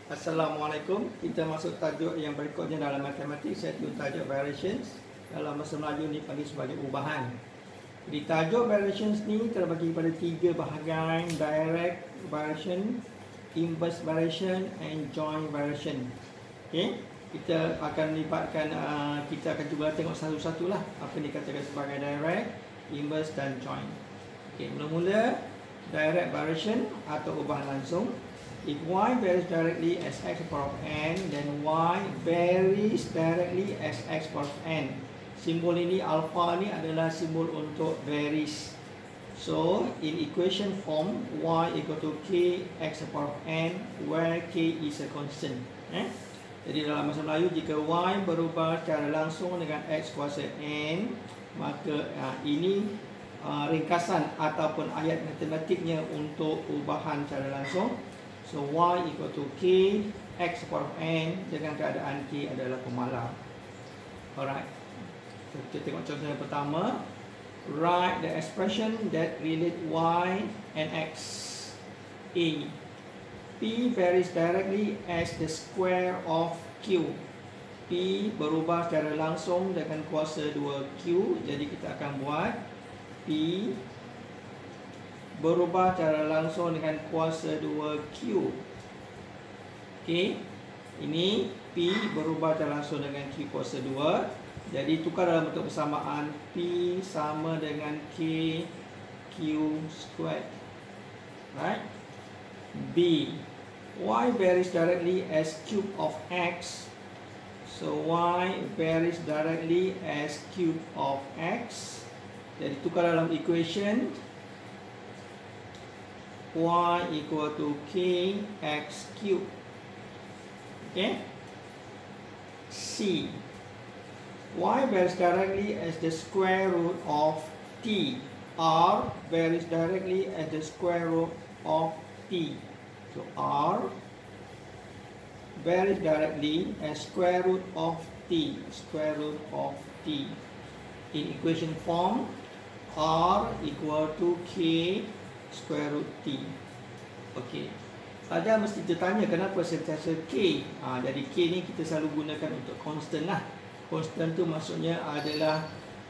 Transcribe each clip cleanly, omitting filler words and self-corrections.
Assalamualaikum. Kita masuk tajuk yang berikutnya dalam matematik, iaitu tajuk variations. Dalam bahasa Melayu ni panggil sebagai ubahan. Jadi tajuk variations ni terbagi pada 3 bahagian: direct variation, inverse variation and joint variation. Okey, kita akan libatkan kita akan cuba tengok satu-satu lah apa yang dikatakan sebagai direct, inverse dan joint. Okey, mula-mula direct variation atau ubahan langsung. If y varies directly as x power of n, then y varies directly as x power of n. Simbol ini, alpha ni adalah simbol untuk varies. So, in equation form, y equal to k x power of n, where k is a constant. Jadi dalam bahasa Melayu, jika y berubah secara langsung dengan x kuasa n, maka ini ringkasan ataupun ayat matematiknya untuk ubahan secara langsung. So y equal to k x power of n dengan keadaan k adalah pemalar. Alright. So, kita tengok contoh yang pertama. Write the expression that relate y and x. A. P varies directly as the square of q. P berubah secara langsung dengan kuasa 2q. Jadi kita akan buat P berubah secara langsung dengan kuasa 2q. Okey. Ini P berubah secara langsung dengan Q kuasa 2. Jadi tukar dalam bentuk persamaan, P sama dengan K Q squared. Right? B. Y varies directly as cube of x. So y varies directly as cube of x. Jadi tukar dalam equation, y equal to kx cube. Okay. C. Y varies directly as the square root of t. R varies directly as the square root of t. So R varies directly as square root of t. Square root of t. In equation form, R equal to k square root t. Okey. Ada mesti tertanya kenapa sentiasa k. Jadi k ni kita selalu gunakan untuk constant lah. Constant tu maksudnya adalah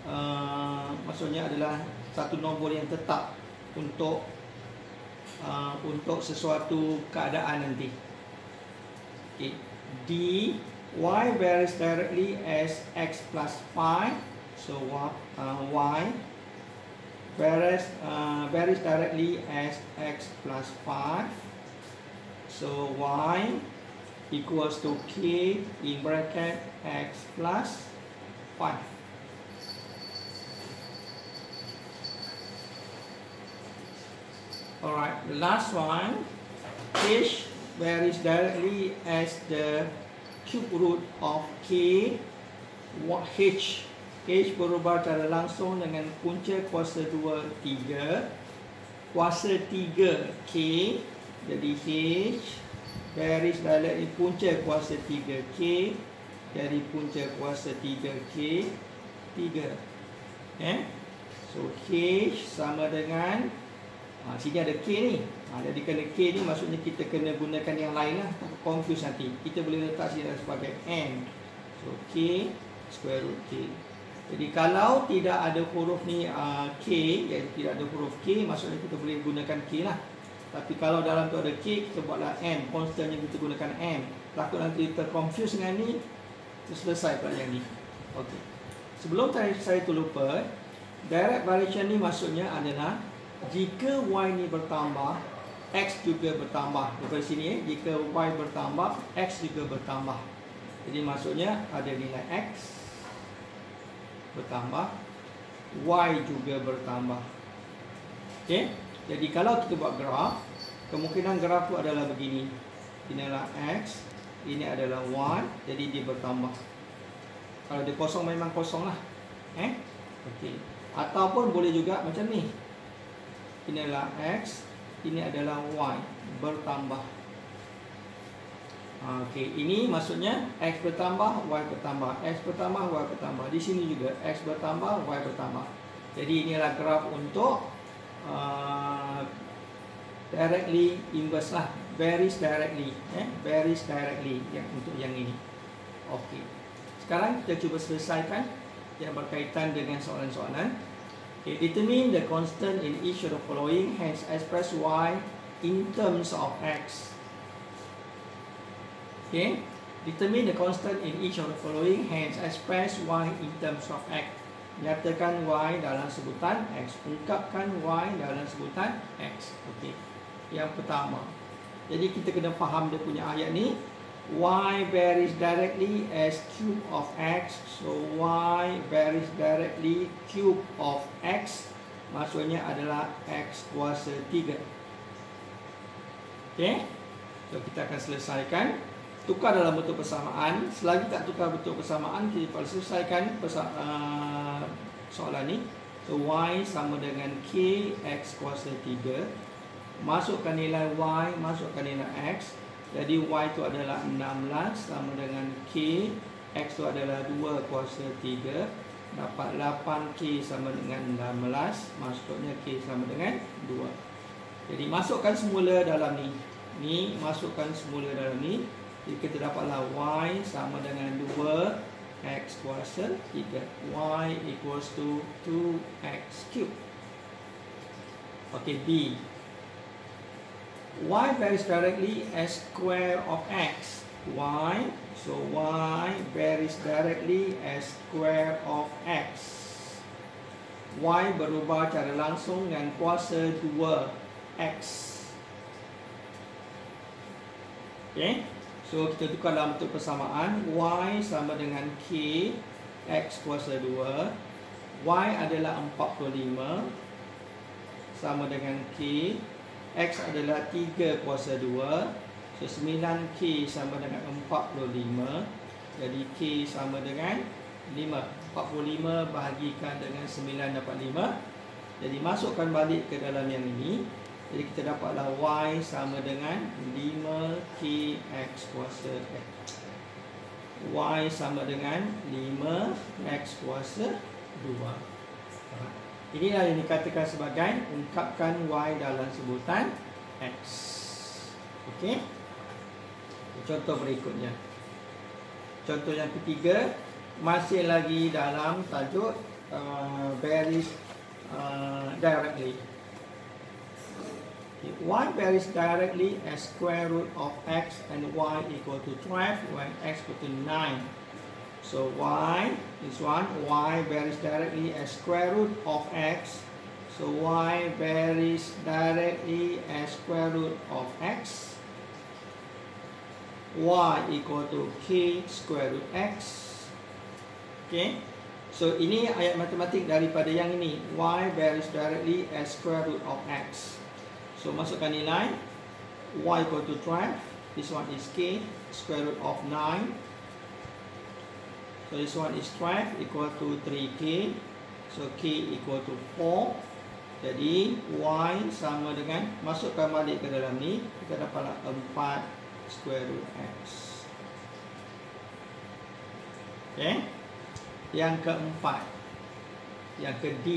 satu nombor yang tetap untuk sesuatu keadaan nanti. Okey. D. Y varies directly as x plus 5. So y varies directly as x plus 5. So y equals to k in bracket x plus 5. Alright, the last one, h varies directly as the cube root of k. H berubah secara langsung dengan punca kuasa 2, 3. Kuasa 3, K. Jadi H varies directly punca kuasa 3, K. Dari punca kuasa 3, K, 3. So H sama dengan, sini ada K ni. Jadi kerana K ni maksudnya kita kena gunakan yang lain lah. Tak confuse nanti. Kita boleh letak sini sebagai N. So K square root K. Jadi kalau tidak ada huruf ni K, iaitu tidak ada huruf K, maksudnya kita boleh gunakan K lah. Tapi kalau dalam tu ada K, kita buatlah M. Constantnya kita gunakan M. Takut nanti terconfuse dengan ni, selesai pelajaran ni. Okey. Sebelum saya terlupa, direct variation ni maksudnya adalah jika Y ni bertambah, X juga bertambah. Daripada sini, jika Y bertambah, X juga bertambah. Jadi maksudnya ada nilai X bertambah, Y juga bertambah. Okey. Jadi kalau kita buat graf, kemungkinan graf tu adalah begini. Ini adalah X, ini adalah Y, jadi dia bertambah. Kalau dia kosong memang kosong lah. Okey. Ataupun boleh juga macam ni. Ini adalah X, ini adalah Y, bertambah. Okey, ini maksudnya X bertambah, Y bertambah, X bertambah, Y bertambah. Di sini juga X bertambah, Y bertambah. Jadi inilah graf untuk directly inverse lah. varies directly, varies directly yang untuk yang ini. Okey. Sekarang kita cuba selesaikan yang berkaitan dengan soalan-soalan. Okay, determine the constant in each of the following, hence express y in terms of x. Okay, determine the constant in each of the following, hence express y in terms of x. Nyatakan y dalam sebutan x, ungkapkan y dalam sebutan x. Okey. Yang pertama, jadi kita kena faham dia punya ayat ni. Y varies directly as cube of x. So y varies directly cube of x, maksudnya adalah x kuasa 3. Okay, so kita akan selesaikan. Tukar dalam bentuk persamaan. Selagi tak tukar bentuk persamaan, kita perlu selesaikan soalan ni. So y sama dengan k x kuasa 3. Masukkan nilai y, masukkan nilai x. Jadi y itu adalah 16 sama dengan k, x itu adalah 2 kuasa 3. Dapat 8k sama dengan 16, maksudnya k sama dengan 2. Jadi masukkan semula dalam ni. Ni masukkan semula dalam ni. Jadi kita dapatlah y sama dengan 2 x kuasa 3. Y equals to 2x cube. Okey, B. Y varies directly as square of x. Y, so y varies directly as square of x. Y berubah secara langsung dengan kuasa 2x. Okay, so kita tukar dalam bentuk persamaan. Y sama dengan k x kuasa 2. Y adalah 45 sama dengan k. X adalah 3 kuasa 2. So 9k sama dengan 45. Jadi k sama dengan 5. 45 bahagikan dengan 9 dapat 5. Jadi masukkan balik ke dalam yang ini. Jadi kita dapatlah y sama dengan 5k x kuasa x. Y sama dengan 5x kuasa 2. Inilah yang dikatakan sebagai ungkapkan y dalam sebutan x. Okey. Contoh berikutnya. Contoh yang ketiga, masih lagi dalam tajuk varies directly. Y varies directly as square root of x and y equal to 12 when x equal to 9. So y, this one, y varies directly as square root of x. So y varies directly as square root of x. Y equal to k square root x. Okay. So ini ayat matematik daripada yang ini. Y varies directly as square root of x. So masukkan nilai. Y equal to 12. This one is k square root of 9. So this one is 12 equal to 3k. So k equal to 4. Jadi y sama dengan, masukkan balik ke dalam ni, kita dapatlah 4 square root x. Okay. Yang keempat, yang ke D,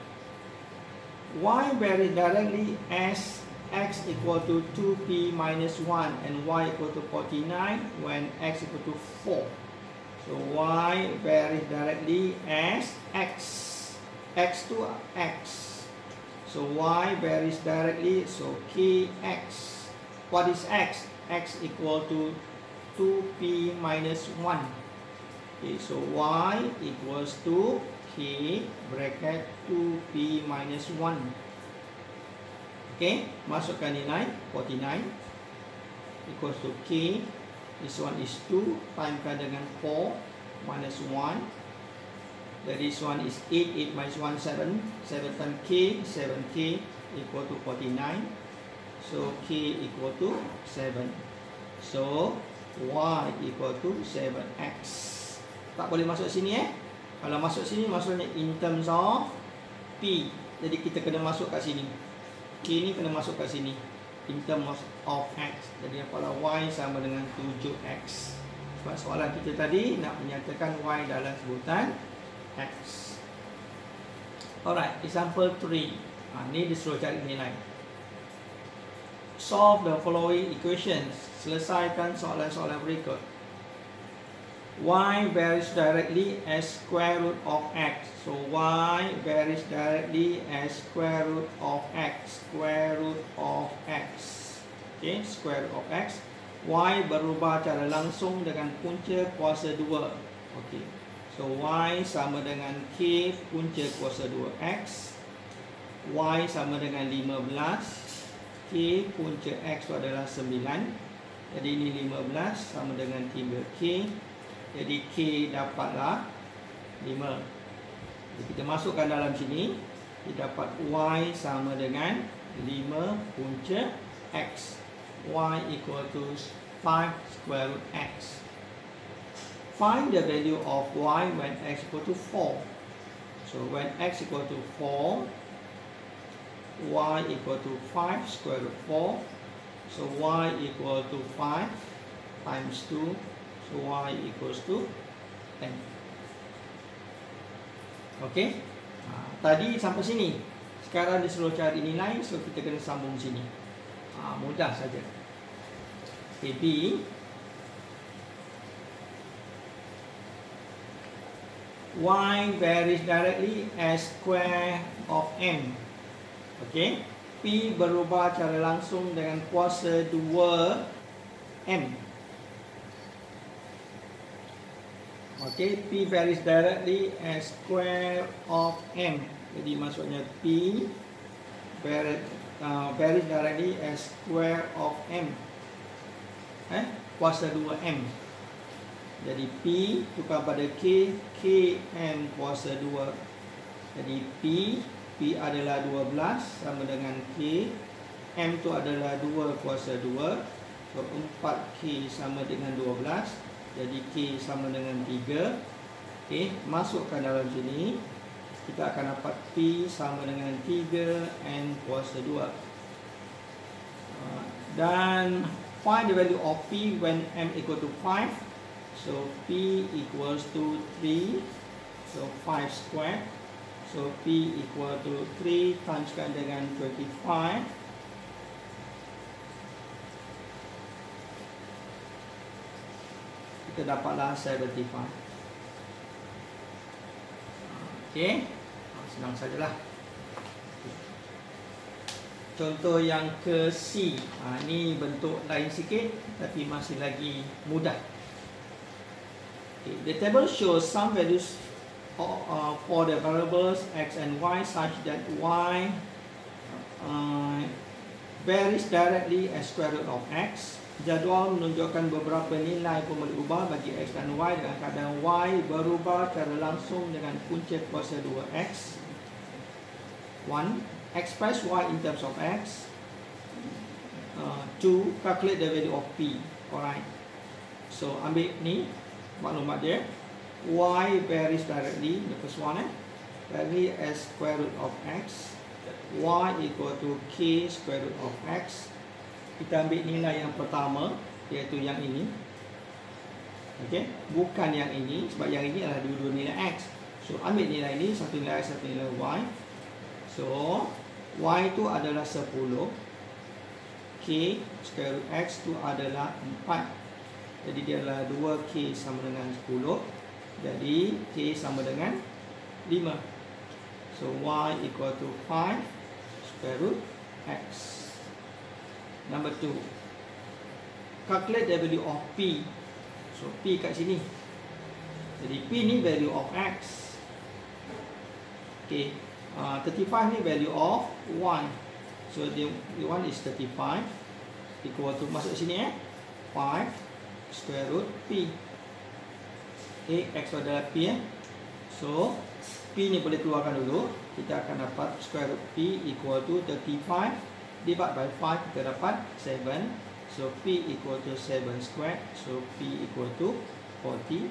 y varies directly as x equal to 2p minus 1 and y equal to 49 when x equal to 4. So y varies directly as x. X to x. So y varies directly. So kx. What is x? X equal to 2p minus 1. Okay, so y equals to k bracket 2p minus 1. Okay, masukkan nilai 49 equals to k. This one is 2 timekan dengan 4 minus 1. Then this one is 8, 8 minus 1, 7. 7 times k, 7k equal to 49. So k equal to 7. So y equal to 7x. Tak boleh masuk sini Kalau masuk sini maksudnya in terms of p. Jadi kita kena masuk kat sini. K ni kena masuk kat sini. In terms of x. Jadi dapatlah y sama dengan 7x. Sebab soalan kita tadi nak menyatakan y dalam sebutan x. Alright, example 3. Ni dia suruh cari nilai. solve the following equations. Selesaikan soalan-soalan berikut. Y varies directly as square root of x. So y varies directly as square root of x. Square root of x. Okay, square root of x. Y berubah secara langsung dengan punca kuasa 2. Okay. So y sama dengan k punca kuasa 2x. Y sama dengan 15. K punca x itu adalah 9. Jadi ini 15 sama dengan 3k. Jadi k dapatlah 5. Jadi kita masukkan dalam sini. Kita dapat y sama dengan 5 punca x. Y equal to 5 square root x. Find the value of y when x equal to 4. So when x equal to 4, y equal to 5 square root 4. So y equal to 5 times 2. So y equals to 10. Okay. Tadi sampai sini. Sekarang disuruh cari nilai, so kita kena sambung sini. Mudah saja. Okay, B. Y varies directly as square of m. Okay. P berubah secara langsung dengan kuasa 2m. Okay, P varies directly as square of m. Jadi maksudnya P varies directly as square of m. Kuasa 2m. Jadi P tukar pada K, Km kuasa 2. Jadi P adalah 12 sama dengan K. M tu adalah 2 kuasa 2. So 4K sama dengan 12. Jadi K sama dengan 3. Okay, masukkan dalam sini. Kita akan dapat P sama dengan 3N kuasa 2. Dan find the value of P when M equal to 5. So P equals to 3. So 5 square. So P equal to 3 timeskan dengan 25. Kita dapatlah 75. Okay, senang sajalah. Contoh yang ke C. Ini bentuk lain sikit tapi masih lagi mudah. Okay. The table shows some values for the variables x and y such that y varies directly as square root of x. Jadual menunjukkan beberapa nilai pemboleh ubah bagi x dan y dengan keadaan y berubah secara langsung dengan punca kuasa 2x. 1. Express y in terms of x. 2. Calculate the value of p. Alright. So ambil ni maklumat dia. Y varies directly, the first one, vary as square root of x. Y equal to k square root of x. Kita ambil nilai yang pertama, iaitu yang ini. Okay, bukan yang ini, sebab yang ini adalah dua-dua nilai x. So ambil nilai ini, satu nilai x, satu nilai y. So y itu adalah 10. K square root x itu adalah 4. Jadi dia adalah 2k sama dengan 10. Jadi k sama dengan 5. So y equal to 5 square root x. Number 2. Calculate the value of p. So p kat sini. Jadi p ni value of x. Okay. 35 ni value of y. So the one is 35 equal to, masuk sini 5 square root p. Okay, x adalah p. So p ni boleh keluarkan dulu. Kita akan dapat square root p equal to 35 divide by 5, kita dapat 7. So p equal to 7 square. So p equal to 49.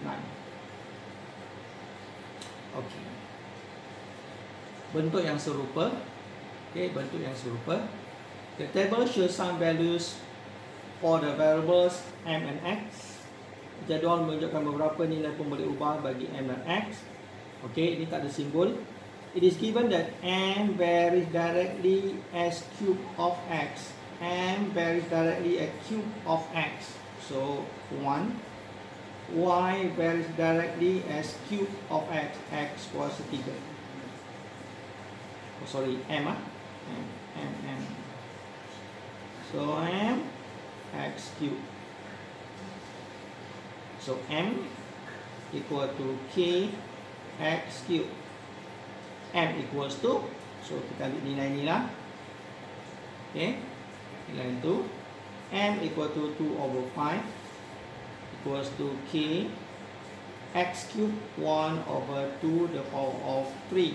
Okay. Bentuk yang serupa. Okay, bentuk yang serupa. The table shows some values for the variables m and x. Jadual menunjukkan beberapa nilai pemboleh ubah bagi m dan x. Okay, ini tak ada simbol. It is given that m varies directly as cube of x. M varies directly a cube of X. So 1. Y varies directly as cube of X. X kuasa 3. Oh, sorry, M M. So M X cube. So M equal to K X cube. M equals to, so kita ambil nilai ni lah. Okay, nilai itu M equal to 2/5 equals to K X cube 1/2 the power of 3.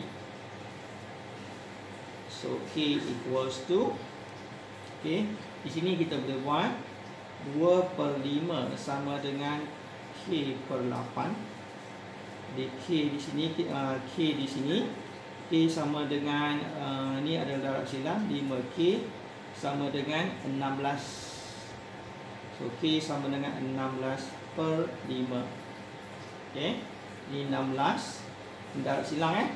So K equals to, okay, di sini kita boleh buat 2/5 sama dengan K per 8. Jadi K di sini, K di sini, K sama dengan ni adalah darab silang 5K sama dengan 16. So K sama dengan 16/5. Okay, ni 16 darab silang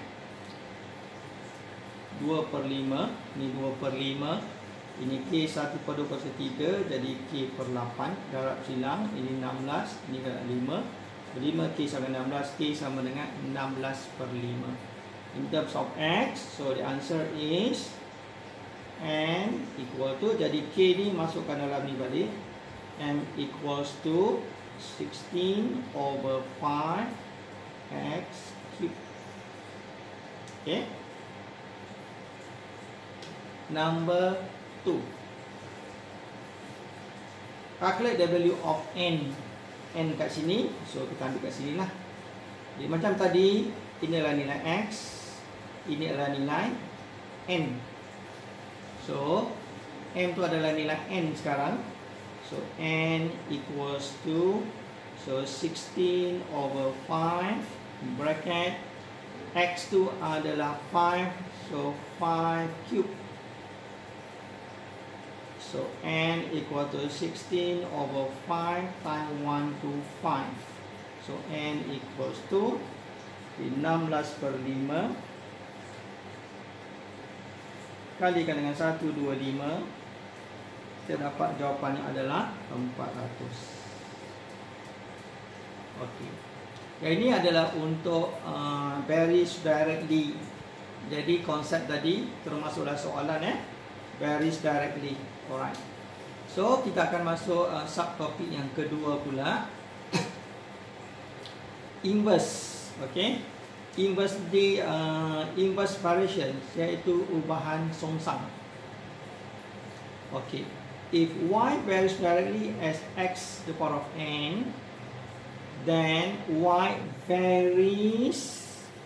2/5, ni 2/5. Ini K 1/2/3, jadi K per 8 darab silang. Ini 16, ini darab 5. 5 K sama 16, K sama dengan 16/5. In terms of X, so the answer is M equal to, jadi K ni masukkan dalam ni balik. M equals to 16/5 X cube. Okay. Number 2. Calculate the value of N. N kat sini, so kita ambil kat sini lah. Jadi macam tadi, ini adalah nilai X, ini adalah nilai N. So M tu adalah nilai N sekarang. So N equals to, so 16/5 bracket X tu adalah 5, so 5 cube. So N equal to 16/5 times 1 to 5. So N equals to 16/5 kalikan dengan 125. Kita dapat jawapannya adalah 400. Okey. Yang ini adalah untuk varies directly. Jadi konsep tadi termasuklah soalan varies directly. Alright. So kita akan masuk subtopik yang kedua pula. Inverse. Okay. Inverse di inverse variation, iaitu ubahan songsang. Okay. If Y varies directly as X to the power of N, then Y varies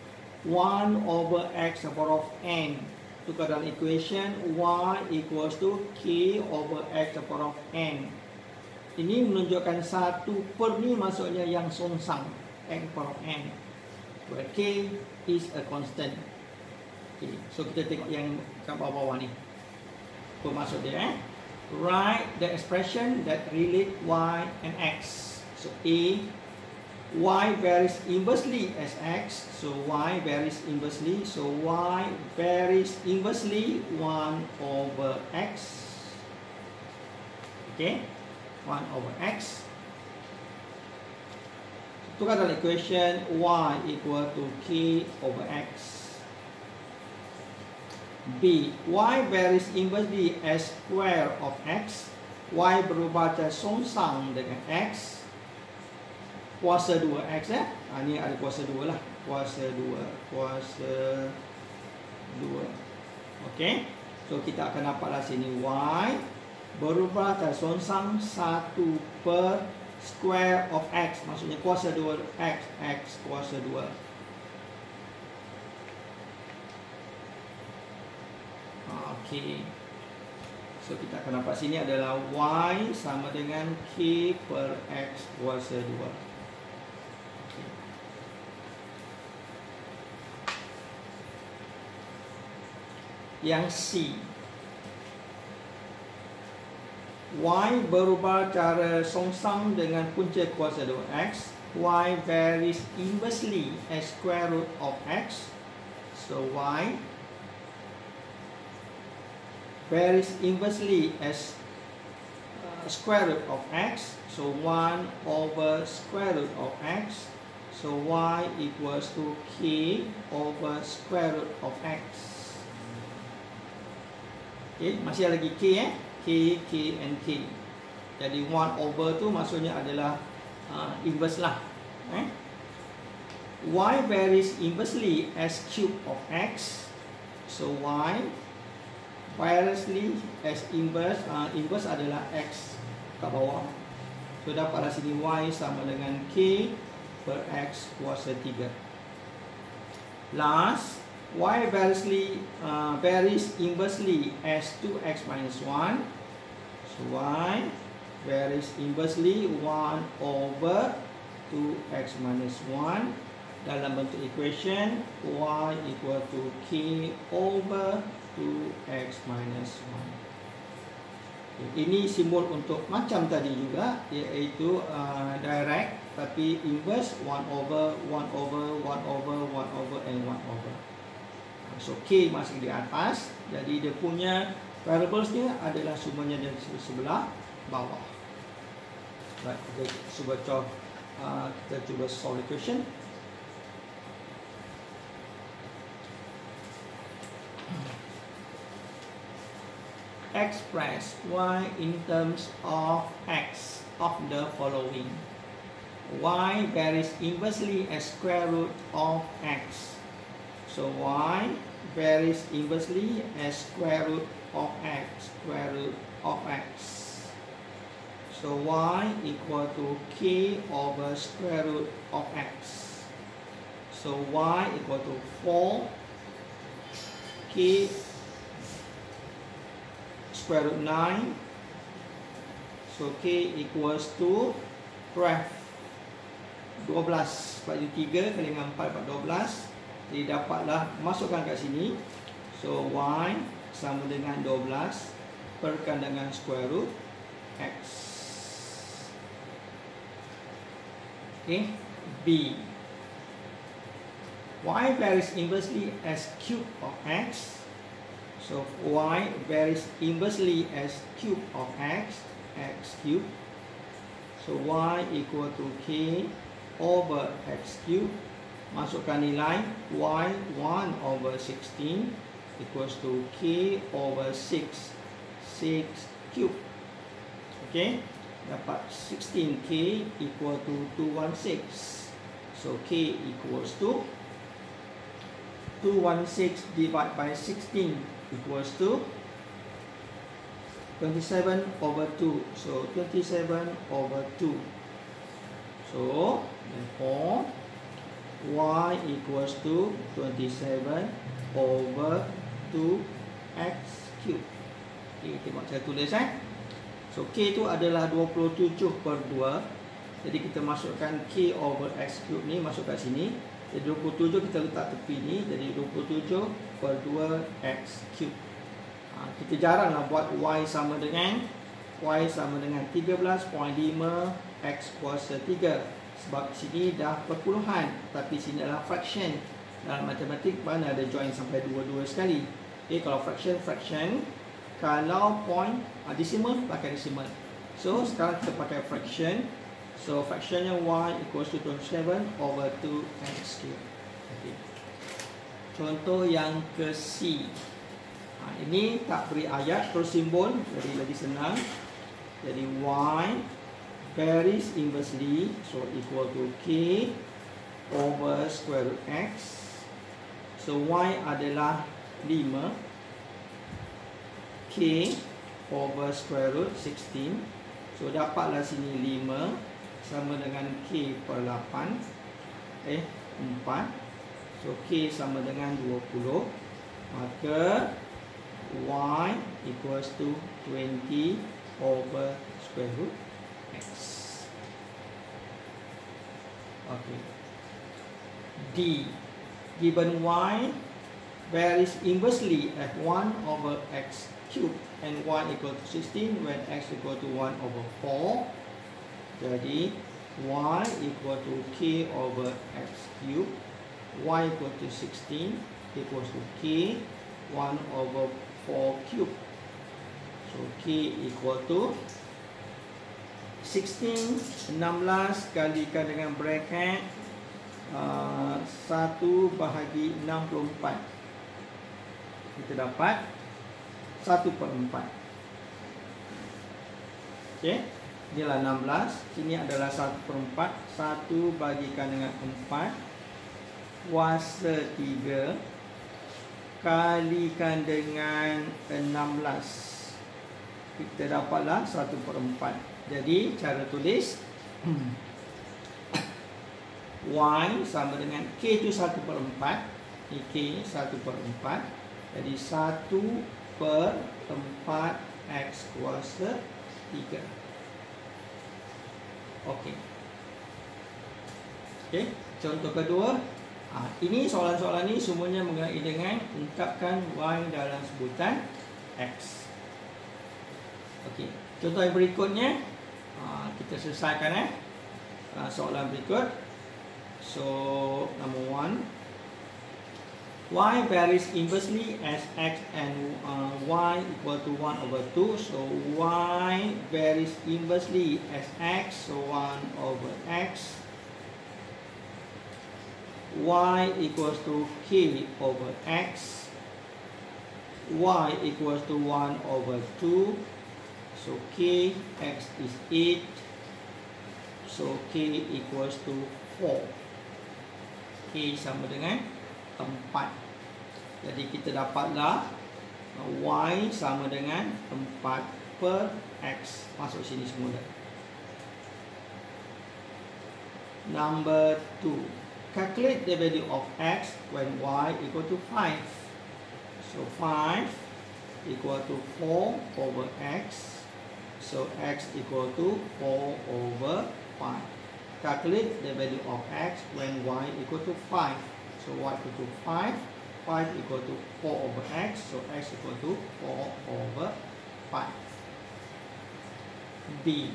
1/x to the power of N. Tukar dalam equation, Y equals to K/x to the power of N. Ini menunjukkan 1 ni maksudnya yang songsang, X to the power of N, where K is a constant. Okay. So kita tengok yang kat bawah-bawah ni, apa maksud dia? Write the expression that relate Y and X. So A, Y varies inversely as X, so Y varies inversely, so Y varies inversely 1/x. Okay, 1/x. Tukar dalam equation, Y equal to K/x. B, Y varies inversely as square of X. Y berubah jadi songsang dengan X. Kuasa 2x ni ada kuasa 2 lah. Kuasa 2. Okey. So kita akan dapatlah sini Y berubah jadi songsang 1 per square of X. Maksudnya kuasa 2x, X kuasa 2. Okey. So kita akan dapat sini adalah Y sama dengan K per X kuasa 2. Okay. Yang C, Y berubah cara songsang dengan punca kuasa 2x. Y varies inversely as square root of X. So Y varies inversely as square root of x. So 1 over square root of x. So y equals to k over square root of x. Okay, masih ada lagi k k and k. Jadi 1 over tu maksudnya adalah inverse lah. Y varies inversely as cube of x. So y variously as inverse, inverse adalah x kat bawah. So dapatlah sini y sama dengan k per x kuasa 3. Last, y varies inversely as 2x minus 1. So y varies inversely 1 over 2x minus 1 dalam bentuk equation y equal to k over 2x minus 1. Ini simbol untuk macam tadi juga, iaitu direct tapi inverse 1 over 1 over 1 over 1 over and 1 over. So k masih di atas, jadi dia punya variables dia adalah semuanya di sebelah bawah. Baik, kita cuba solve the question. Express y in terms of x of the following. Y varies inversely as square root of x. So y varies inversely as square root of x, square root of x. So y equal to k over square root of x. So y equal to 4 k square root 9. So k equals to 12. 12 bagi 3 kali dengan 4 dapat 12. Jadi dapatlah, masukkan kat sini. So y sama dengan 12 perkan dengan square root x. Okay, B. Y varies inversely as cube of x. So y varies inversely as cube of x, x cube. So y equal to k over x cube. Masukkan nilai y 1 over 16 equals to k over 6 cube. Okay, dapat 16k equal to 216. So k equals to 216 divided by 16 equals to 27 over 2. So 27 over 2. So therefore y equals to 27 over 2x cube. Okay, tengok saya tulis So k tu adalah 27 per 2. Jadi kita masukkan k over x cube ni masuk kat sini. Jadi 27 kita letak tepi ni. Jadi 27 per 2x cube. Kita jaranglah buat y sama dengan 13.5 x kuasa 3. Sebab sini dah perpuluhan, tapi sini adalah fraction. Dalam matematik mana ada join sampai 2 sekali. Okay, kalau fraction, kalau point decimal pakai decimal. So sekarang kita pakai fraction. So fractionnya y equals to 27 over 2x cube. Okay. Contoh yang ke C. Ini tak beri ayat, terus simbol, jadi lagi senang. Jadi y varies inversely, so equal to k over square root x. So y adalah 5, k over square root 16. So dapatlah sini 5 sama dengan k per 8, 4. So k sama dengan 20. Maka y equals to 20 over square root x. Okay. D. Given y varies inversely at 1 over x cube and y equal to 16 when x equal to 1 over 4. Jadi y equal to k over x cube, y equal to 16 equals to k 1 over 4 cube. So K equal to 16 kalikan dengan bracket 1 bahagi 64. Kita dapat 1/4. Okey, inilah 16. Ini adalah 1/4. 1 bagikan dengan 4 kuasa 3 kalikan dengan 16. Kita dapatlah 1/4. Jadi cara tulis Y sama dengan K itu 1/4. Ini K 1/4. Jadi 1/4 X kuasa 3. Okey. Okey, contoh kedua. Ini soalan-soalan ni semuanya mengenai dengan ungkapkan Y dalam sebutan X. Okey, contoh yang berikutnya kita selesaikan soalan berikut. So number 1, Y varies inversely as X and Y equal to 1/2. So Y varies inversely as X, so 1/X. Y equals to K over X. Y equals to 1/2. So K, X is 8. So K equals to 4. K sama dengan 4. Jadi kita dapatlah Y sama dengan 4/X. Masuk sini semula. Number 2. Calculate the value of X when Y equal to 5. So 5 equal to 4/X. So X equal to 4/5. Calculate the value of X when Y equal to 5. So Y equal to 5. 5 equal to 4/X. So X equal to 4/5. B.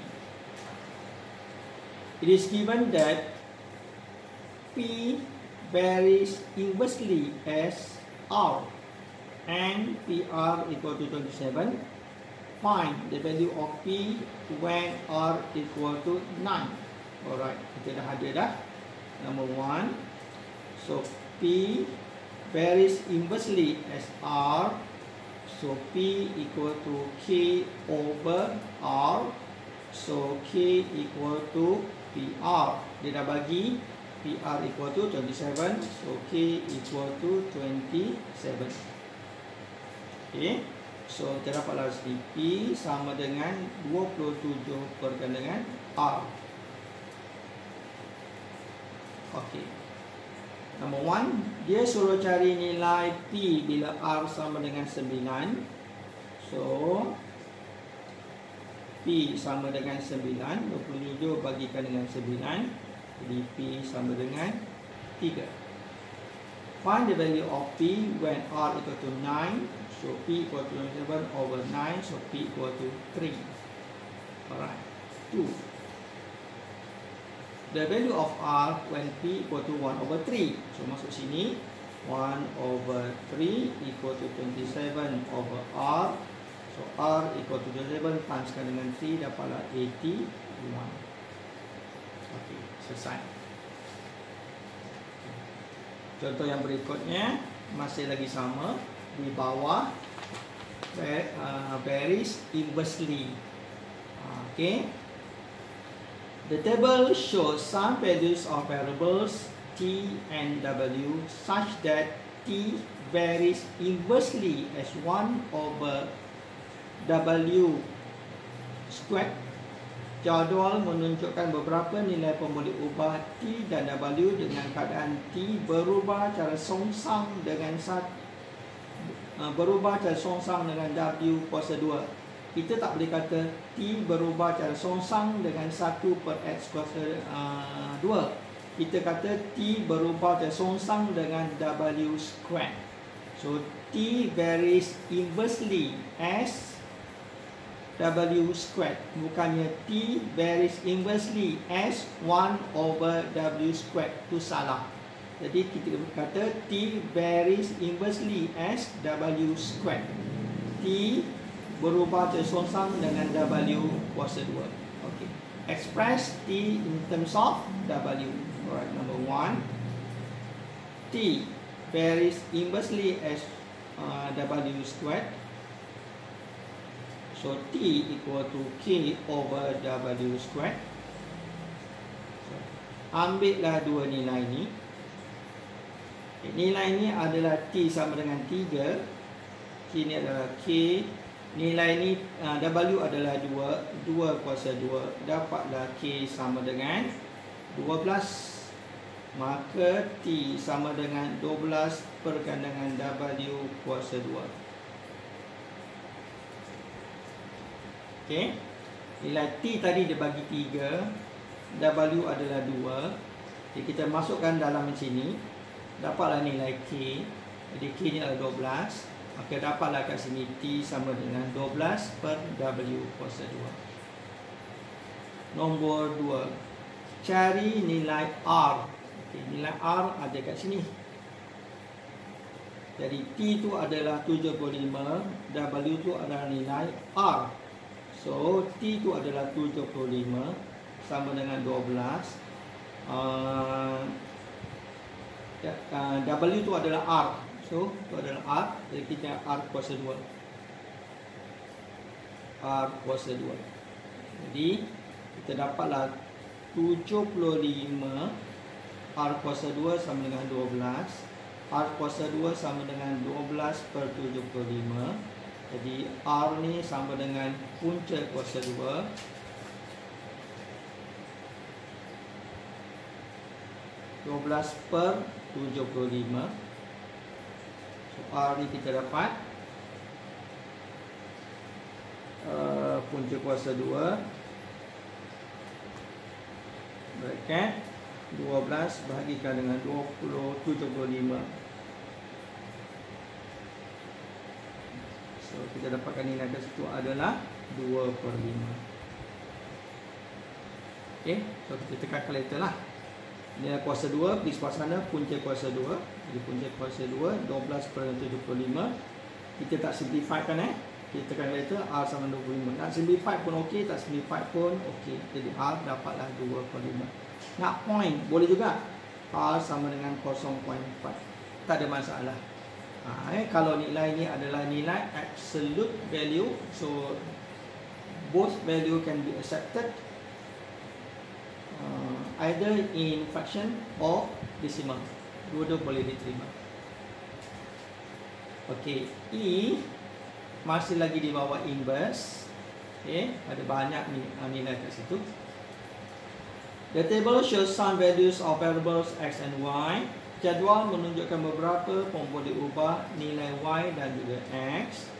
It is given that P varies inversely as R and PR equal to 27. Find the value of P when R equal to 9. Alright, kita dah ada dah. Number 1. So P varies inversely as R. So P equal to K over R. So K equal to PR. Dia dah bagi PR equal to 27. So K equal to 27. Okay. So kita dapatlah P sama dengan 27 perkali dengan R. Okay. Number 1, dia suruh cari nilai P bila R sama dengan 9. So P sama dengan 9. 27 bagikan dengan 9. Jadi P sama dengan 3. Find the value of P when R equal to 9. So P equal to 7/9. So P equal to 3. Alright. 2. The value of R when P equal to 1/3. So masuk sini. 1/3 equal to 27/R. So R equal to 27 timeskan dengan 3 dapatlah 81. Okey, selesai. Contoh yang berikutnya masih lagi sama, di bawah varies inversely. Okay. The table shows some values of variables T and W such that T varies inversely as 1/W squared. Jadual menunjukkan beberapa nilai pemboleh ubah T dan W dengan keadaan T berubah cara songsang dengan W kuasa 2. Kita tak boleh kata T berubah cara songsang dengan 1/X kuasa 2. Kita kata T berubah cara songsang dengan W squared. So T varies inversely as W squared. Bukannya T varies inversely as 1/W squared. Itu salah. Jadi kita kata T varies inversely as W squared. T berubah sama dengan W kuasa 2. Okay. Express T in terms of W. Alright, number 1. T varies inversely as W squared. So T equal to K over W squared. So, ambillah dua nilai ni. Nilai ni adalah T sama dengan 3. K ni adalah K. Nilai ni W adalah 2. 2 kuasa 2. Dapatlah K sama dengan 12. Maka T sama dengan 12 pergandungan W kuasa 2. Okey. Nilai T tadi dia bagi 3. W adalah 2. Jadi kita masukkan dalam sini. Dapatlah nilai K. Jadi K ni adalah 12. Maka dapatlah kat sini T sama dengan 12 per W kuasa 2. Nombor 2. Cari nilai R. Okay, nilai R ada kat sini. Jadi T tu adalah 75. W tu adalah nilai R. So T tu adalah 75 sama dengan 12. W tu adalah R. So itu adalah R. Jadi kita R kuasa 2. R kuasa 2. Jadi kita dapatlah 75 R kuasa 2 sama dengan 12. R kuasa 2 sama dengan 12 per 75. Jadi R ni sama dengan punca kuasa 2. per 75. So R ni kita dapat punca kuasa 2 bracket 12 bahagikan dengan 75. So kita dapatkan nilai kat situ adalah 2/5. Okey, so kita tekan kalkulator lah. Nilai kuasa 2 pergi sebelah sana, punca kuasa 2. Jadi punca kuasa 2 12/75. Kita tak simplify kan Kita tekan kalkulator R sama 25. Nak simplify pun okey, tak simplify pun okey. Jadi R dapatlah 2/5. Nak point boleh juga. R sama dengan 0.4. Tak ada masalah. Kalau nilai ni adalah nilai absolute value, so both value can be accepted either in fraction or decimal. Dua-dua boleh diterima. Okey, E masih lagi di bawah inverse. Okey, ada banyak nilai kat situ. The table shows some values of variables x and y. Jadual menunjukkan beberapa boleh ubah nilai y dan juga x.